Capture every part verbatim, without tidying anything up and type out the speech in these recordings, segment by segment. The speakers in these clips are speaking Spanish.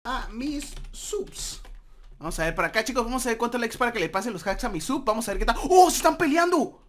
a mis subs. Vamos a ver por acá, chicos. Vamos a ver cuántos likes para que le pasen los hacks a mi sub. Vamos a ver qué tal. ¡Oh! ¡Se están peleando!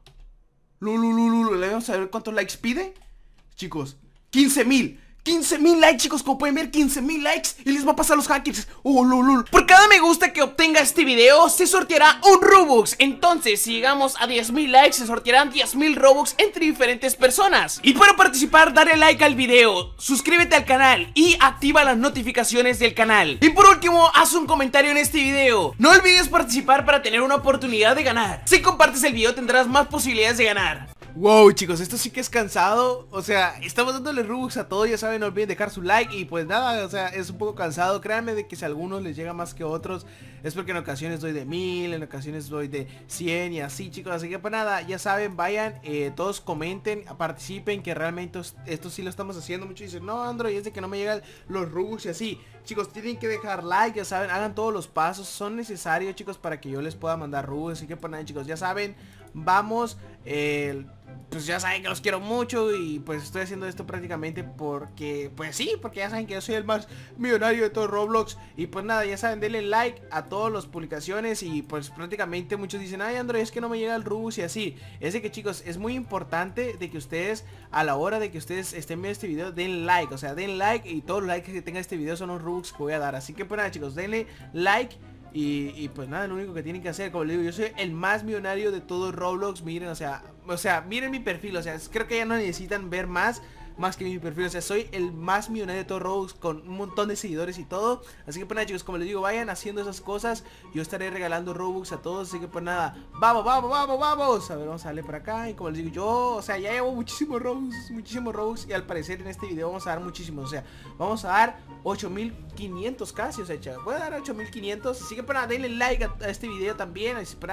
Lulululu. Vamos a ver cuántos likes pide. Chicos, quince mil. quince mil likes, chicos, como pueden ver, quince mil likes y les va a pasar los hackers. Oh, lulul. Por cada me gusta que obtenga este video se sorteará un Robux. Entonces, si llegamos a diez mil likes, se sortearán diez mil Robux entre diferentes personas. Y para participar, dale like al video, suscríbete al canal y activa las notificaciones del canal. Y por último, haz un comentario en este video. No olvides participar para tener una oportunidad de ganar. Si compartes el video tendrás más posibilidades de ganar. Wow, chicos, esto sí que es cansado. O sea, estamos dándole Robux a todo. Ya saben, no olviden dejar su like. Y pues nada, o sea, es un poco cansado. Créanme de que si a algunos les llega más que a otros, es porque en ocasiones doy de mil, en ocasiones doy de cien y así, chicos. Así que pues nada, ya saben, vayan, eh, todos comenten, participen, que realmente esto sí lo estamos haciendo. Muchos dicen, no, Android, es de que no me llegan los Robux y así. Chicos, tienen que dejar like, ya saben, hagan todos los pasos. Son necesarios, chicos, para que yo les pueda mandar Robux. Así que pues nada, chicos, ya saben, vamos, eh... pues ya saben que los quiero mucho y pues estoy haciendo esto prácticamente porque, pues sí, porque ya saben que yo soy el más millonario de todo Roblox. Y pues nada, ya saben, denle like a todas las publicaciones y pues prácticamente muchos dicen, ay, Android, es que no me llega el Robux y así. Es de que, chicos, es muy importante de que ustedes, a la hora de que ustedes estén viendo este video, den like, o sea, den like y todos los likes que tenga este video son los Robux que voy a dar. Así que pues nada, chicos, denle like. Y, y pues nada, lo único que tienen que hacer, como les digo, yo soy el más millonario de todo Roblox. Miren, o sea, o sea, miren mi perfil, o sea, creo que ya no necesitan ver más Más que mi perfil, o sea, soy el más millonario de todo Roblox, con un montón de seguidores y todo. Así que pues nada, chicos, como les digo, vayan haciendo esas cosas. Yo estaré regalando Robux a todos, así que pues nada, vamos, vamos, vamos, vamos. A ver, vamos a darle por acá. Y como les digo, yo, o sea, ya llevo muchísimos Robux, muchísimos Robux. Y al parecer en este video vamos a dar muchísimos, o sea, vamos a dar ocho mil quinientos casi, o sea, chaval, voy a dar ocho mil quinientos. Así que pues nada, denle like a, a este video también. Espera.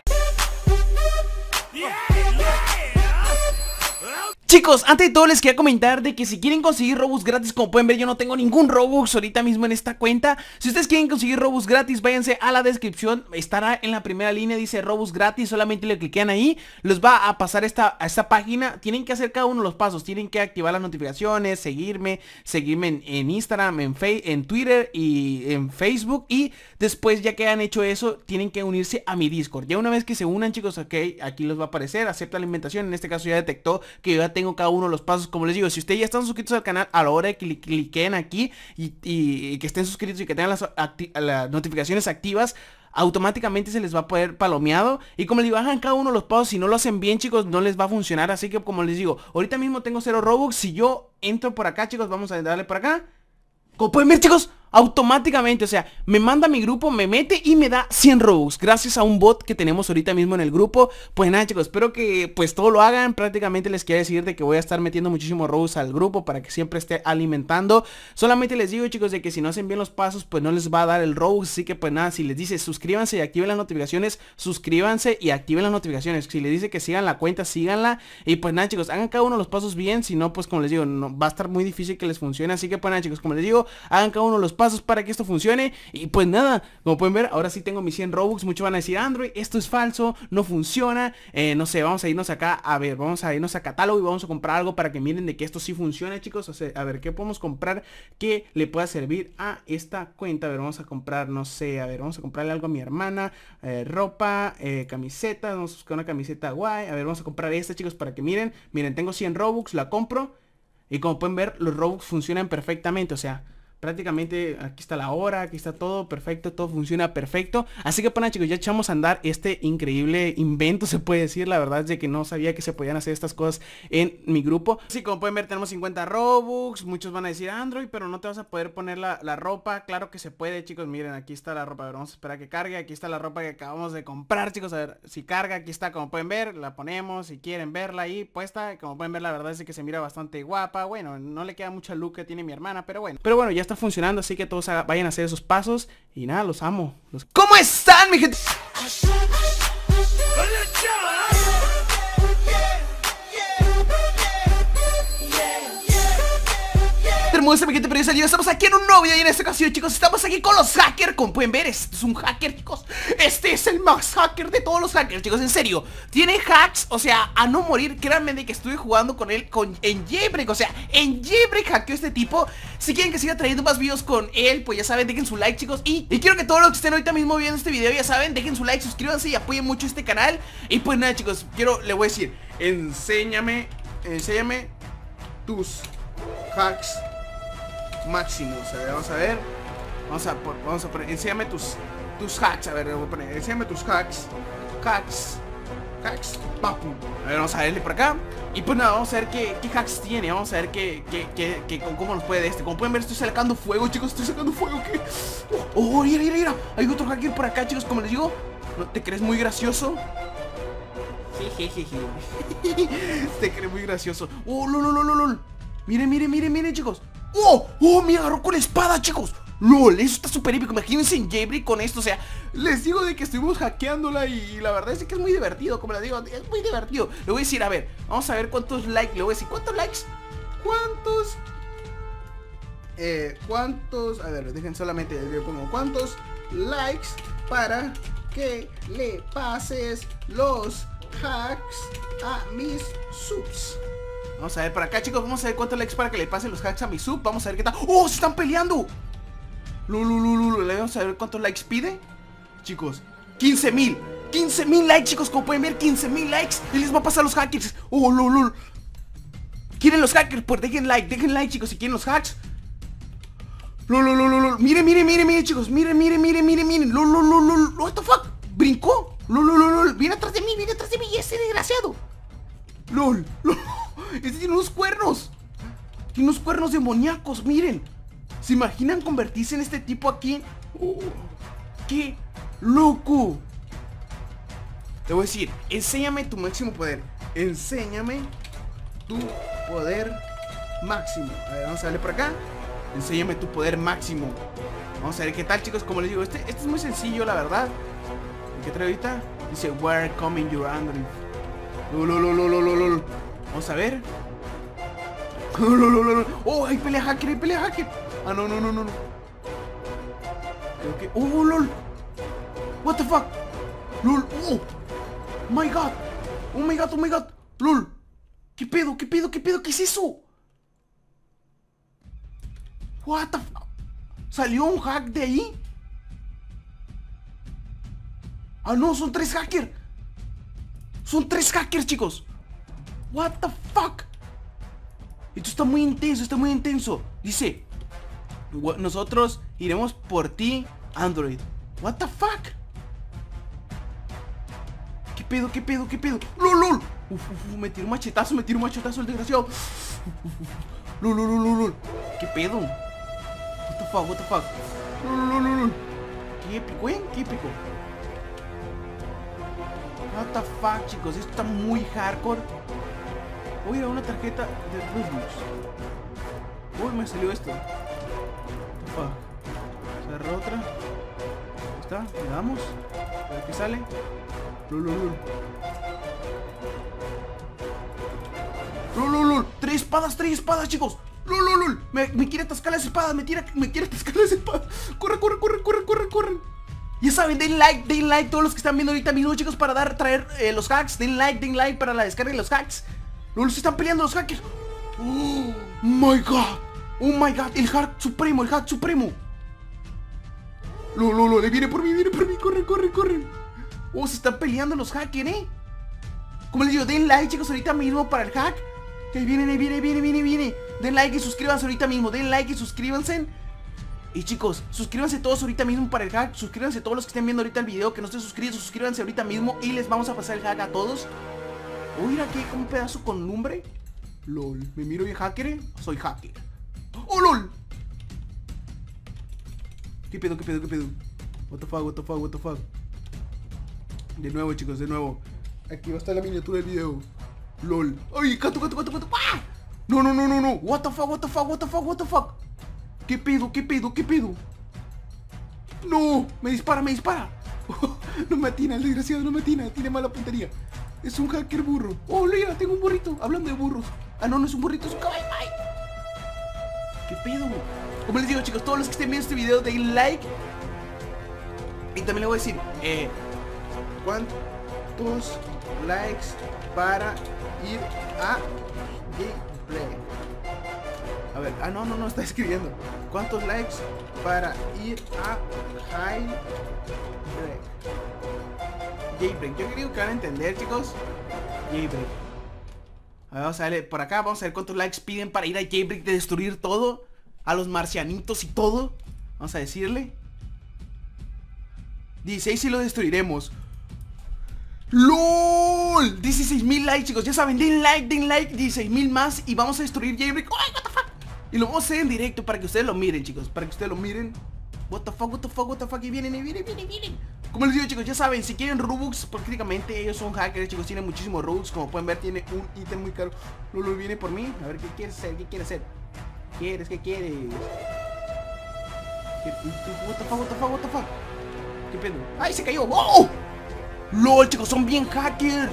Chicos, antes de todo les quería comentar de que si quieren conseguir Robux gratis, como pueden ver yo no tengo ningún Robux ahorita mismo en esta cuenta. Si ustedes quieren conseguir Robux gratis, váyanse a la descripción, estará en la primera línea, dice Robux gratis, solamente le cliquean ahí, les va a pasar esta, a esta página. Tienen que hacer cada uno de los pasos, tienen que activar las notificaciones, seguirme, seguirme en, en Instagram, en, Fe en Twitter y en Facebook. Y después ya que han hecho eso, tienen que unirse a mi Discord. Ya una vez que se unan, chicos, ok, aquí les va a aparecer, acepta la invitación. En este caso ya detectó que yo ya tengo cada uno de los pasos. Como les digo, si ustedes ya están suscritos al canal, a la hora de que cli cliquen aquí y, y, y que estén suscritos y que tengan las, las notificaciones activas, automáticamente se les va a poder palomeado. Y como les digo, hagan cada uno de los pasos. Si no lo hacen bien, chicos, no les va a funcionar. Así que como les digo, ahorita mismo tengo cero Robux. Si yo entro por acá, chicos, vamos a darle por acá. Como pueden ver, chicos, automáticamente, o sea, me manda a mi grupo, me mete y me da cien Robux gracias a un bot que tenemos ahorita mismo en el grupo. Pues nada, chicos, espero que pues todo lo hagan. Prácticamente les quiero decir de que voy a estar metiendo muchísimos Robux al grupo para que siempre esté alimentando. Solamente les digo, chicos, de que si no hacen bien los pasos, pues no les va a dar el Robux. Así que pues nada, si les dice suscríbanse y activen las notificaciones, suscríbanse y activen las notificaciones. Si les dice que sigan la cuenta, síganla. Y pues nada, chicos, hagan cada uno de los pasos bien. Si no, pues como les digo, no, va a estar muy difícil que les funcione. Así que pues nada, chicos, como les digo, hagan cada uno de los pasos para que esto funcione. Y pues nada, como pueden ver, ahora sí tengo mis cien Robux. Muchos van a decir, Android, esto es falso, no funciona, eh, no sé, vamos a irnos acá. A ver, vamos a irnos a catálogo y vamos a comprar algo para que miren de que esto sí funciona, chicos. O sea, a ver, ¿qué podemos comprar que le pueda servir a esta cuenta? A ver, vamos a comprar, no sé, a ver, vamos a comprarle algo a mi hermana, eh, ropa, eh, camiseta. Vamos a buscar una camiseta guay. A ver, vamos a comprar esta, chicos, para que miren. Miren, tengo cien Robux, la compro. Y como pueden ver, los Robux funcionan perfectamente, o sea, prácticamente aquí está la hora, aquí está todo perfecto, todo funciona perfecto. Así que pues nada, chicos, ya echamos a andar este increíble invento, se puede decir. La verdad es de que no sabía que se podían hacer estas cosas en mi grupo. Así como pueden ver, tenemos cincuenta Robux. Muchos van a decir, Android, pero no te vas a poder poner la, la ropa. Claro que se puede, chicos, miren, aquí está la ropa. A ver, vamos a esperar a que cargue. Aquí está la ropa que acabamos de comprar, chicos. A ver, si carga, aquí está, como pueden ver. La ponemos, si quieren verla ahí puesta. Como pueden ver, la verdad es de que se mira bastante guapa. Bueno, no le queda mucha look que tiene mi hermana, pero bueno. Pero bueno, ya está funcionando, así que todos vayan a hacer esos pasos. Y nada, los amo. Los... ¿Cómo están, mi gente? muestra mi gente, pero yo estamos aquí en un nuevo video y en esta ocasión, chicos, estamos aquí con los hackers. Como pueden ver, este es un hacker, chicos. Este es el más hacker de todos los hackers, chicos, en serio. Tiene hacks, o sea, a no morir. Créanme de que estuve jugando con él con, en Jailbreak, o sea, en Jailbreak hackeó este tipo. Si quieren que siga trayendo más videos con él, pues ya saben, dejen su like, chicos. Y, y quiero que todos los que estén ahorita mismo viendo este video, ya saben, dejen su like, suscríbanse y apoyen mucho este canal. Y pues nada, chicos, quiero, le voy a decir, enséñame, enséñame tus hacks máximos. A ver, vamos a ver. Vamos a, por, vamos a poner, enséñame tus, tus hacks. A ver, voy a poner, enséñame tus hacks. Hacks. Hacks. Papu. A ver, vamos a verle por acá. Y pues nada, vamos a ver qué, qué hacks tiene. Vamos a ver qué, qué, qué, qué, cómo nos puede de este. Como pueden ver, estoy sacando fuego, chicos. Estoy sacando fuego. ¿Qué? Oh, mira, mira, mira. Hay otro hacker por acá, chicos. Como les digo, ¿no te crees muy gracioso? Jejeje. Te crees muy gracioso. Oh, lol, lol, lol, lol. Miren, miren, miren, miren, chicos. ¡Oh! ¡Oh! Me agarró con la espada, chicos. ¡Lol! Eso está súper épico. Imagínense en Jailbreak con esto. O sea, les digo de que estuvimos hackeándola. Y la verdad es que es muy divertido. Como les digo, es muy divertido. Le voy a decir, a ver, vamos a ver cuántos likes. Le voy a decir, ¿cuántos likes? ¿Cuántos? Eh, ¿cuántos? A ver, dejen solamente, le pongo ¿cuántos likes para que le pases los hacks a mis subs? Vamos a ver por acá, chicos. Vamos a ver cuántos likes para que le pasen los hacks a mi sub. Vamos a ver qué tal. ¡Oh! ¡Se están peleando! Lululululu. Vamos a ver cuántos likes pide. Chicos, quince mil. quince mil likes, chicos. Como pueden ver, quince mil likes. Y les va a pasar los hackers. ¡Oh, lulul! ¿Quieren los hackers? Pues dejen like. Dejen like, chicos, si quieren los hacks. Lululululu. Miren, miren, miren, miren, chicos. Miren, miren, miren, miren, miren. Lululululu. What the fuck? ¿Brincó? Lululululu. Viene atrás de mí, viene atrás de mí. Ese desgraciado. LOL, LOL. Este tiene unos cuernos. Tiene unos cuernos demoníacos, miren. ¿Se imaginan convertirse en este tipo aquí? Oh, ¡qué loco! Le voy a decir, enséñame tu máximo poder. Enséñame tu poder máximo. A ver, vamos a darle por acá. Enséñame tu poder máximo. Vamos a ver qué tal, chicos. Como les digo, este, este es muy sencillo, la verdad. ¿Qué trae ahorita? Dice, where coming your Android. Lolololololol. Vamos a ver. Lolololol. Oh, hay pelea hacker, hay pelea hacker. Ah, no, no, no, no, no. Creo que... Oh, lol. What the fuck. Lol. Oh. My god. Oh my god, oh my god. Lol. ¿Qué pedo, qué pedo, qué pedo? ¿Qué es eso? What the fuck. ¿Salió un hack de ahí? Ah, no, son tres hackers. Son tres hackers, chicos. What the fuck. Esto está muy intenso, está muy intenso. Dice, nosotros iremos por ti, Android. What the fuck. ¿Qué pedo, qué pedo, qué pedo? ¡Lol, lol! Uf, uf, uf, me tiró un machetazo, me tiró un machetazo el desgraciado. Uf, uf, uf. Lol, lol, lol, lol. ¿Qué pedo? What the fuck, what the fuck. Lol, lol, lol, lol. Qué épico, ¿eh? Qué épico. What the fuck, chicos, esto está muy hardcore. Voy a ir a una tarjeta de Robux. Uy, me salió esto. What the fuck. Cerró otra. Ahí está, le damos. A ver qué sale. Lululul. Lululul. Tres espadas, tres espadas, chicos. Lululul. Me, me quiere atascar las espadas, me, tira, me quiere atascar las espadas. Corre, corre, corre, corre, corre, corre. Ya saben, den like, den like todos los que están viendo ahorita mismo, chicos, para dar, traer eh, los hacks. Den like, den like para la descarga de los hacks. Lol, se están peleando los hackers. Oh my god. Oh my god, el hack supremo, el hack supremo. Lol, lol, lol, viene por mí, viene por mí, corre, corre, corre. Oh, se están peleando los hackers, eh. Como les digo, den like, chicos, ahorita mismo para el hack. Que ahí viene, ahí viene, viene, viene, viene. Den like y suscríbanse ahorita mismo, den like y suscríbanse. Y chicos, suscríbanse todos ahorita mismo para el hack. Suscríbanse todos los que estén viendo ahorita el video, que no estén suscritos, suscríbanse ahorita mismo y les vamos a pasar el hack a todos. Oh, mira aquí como un pedazo con lumbre. LOL, me miro y hacker, ¿eh? Soy hacker. Oh, lol. ¿Qué pedo, qué pedo, qué pedo? What the fuck, what the fuck, what the fuck. De nuevo, chicos, de nuevo. Aquí va a estar la miniatura del video. LOL. Ay, gato, gato, gato, gato. ¡Ah! No, no, no, no, no. What the fuck, what the fuck, what the fuck, what the fuck. ¿Qué pedo, qué pedo, qué pedo? No, me dispara, me dispara. No me atina, el desgraciado no me atina. Tiene mala puntería. Es un hacker burro. Oh, mira, tengo un burrito. Hablando de burros. Ah, no, no es un burrito, es un caballo. Ay. ¿Qué pedo? Como les digo, chicos, todos los que estén viendo este video, den like. Y también le voy a decir, eh, ¿cuántos likes para ir a gameplay? A ver, ah, no, no, no, está escribiendo. ¿Cuántos likes para ir a Jailbreak? Jailbreak, yo creo que van a entender, chicos. Jailbreak. A ver, vamos a ver, por acá vamos a ver cuántos likes piden para ir a Jailbreak, de destruir todo, a los marcianitos y todo. Vamos a decirle dieciséis y lo destruiremos. ¡LOL! dieciséis mil likes, chicos, ya saben, den like, den like, dieciséis mil más y vamos a destruir Jailbreak. ¡Ay, what the fuck! Y lo vamos a hacer en directo para que ustedes lo miren, chicos, para que ustedes lo miren. What the fuck, what the fuck, what the fuck, y vienen, y vienen, vienen, vienen. Como les digo, chicos, ya saben, si quieren Robux, prácticamente ellos son hackers, chicos, tienen muchísimos Robux. Como pueden ver, tiene un ítem muy caro. Lolo viene por mí, a ver, ¿qué quieres hacer? ¿Qué quieres hacer? ¿Quieres? ¿Qué quieres? ¿Qué, what the fuck, what the fuck, what the fuck? ¿Qué pedo? ¡Ay, se cayó! ¡Oh! ¡Lol, chicos, son bien hackers!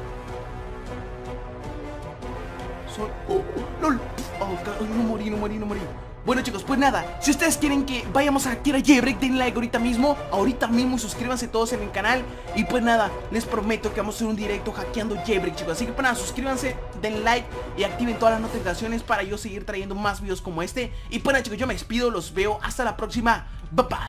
Son... ¡Oh! ¡Lol! Oh, no morí, no morí, no morí. Bueno, chicos, pues nada, si ustedes quieren que vayamos a hackear a Jailbreak, den like ahorita mismo, ahorita mismo, suscríbanse todos en el canal. Y pues nada, les prometo que vamos a hacer un directo hackeando Jailbreak, chicos. Así que pues nada, suscríbanse, den like y activen todas las notificaciones para yo seguir trayendo más videos como este. Y pues nada, chicos, yo me despido, los veo hasta la próxima. Bye bye.